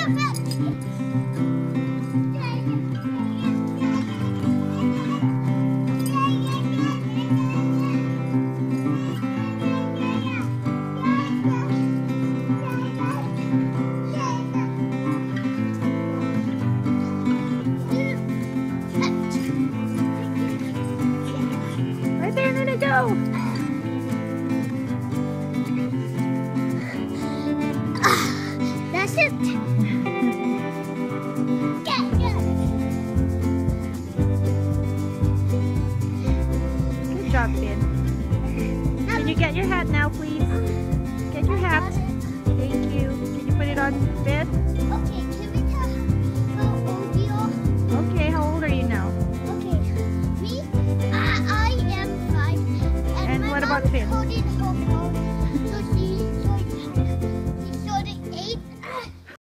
Right there, let it go. That's it. Good job, Finn. Can you get your hat now, please? Get your hat. Thank you. Can you put it on bed?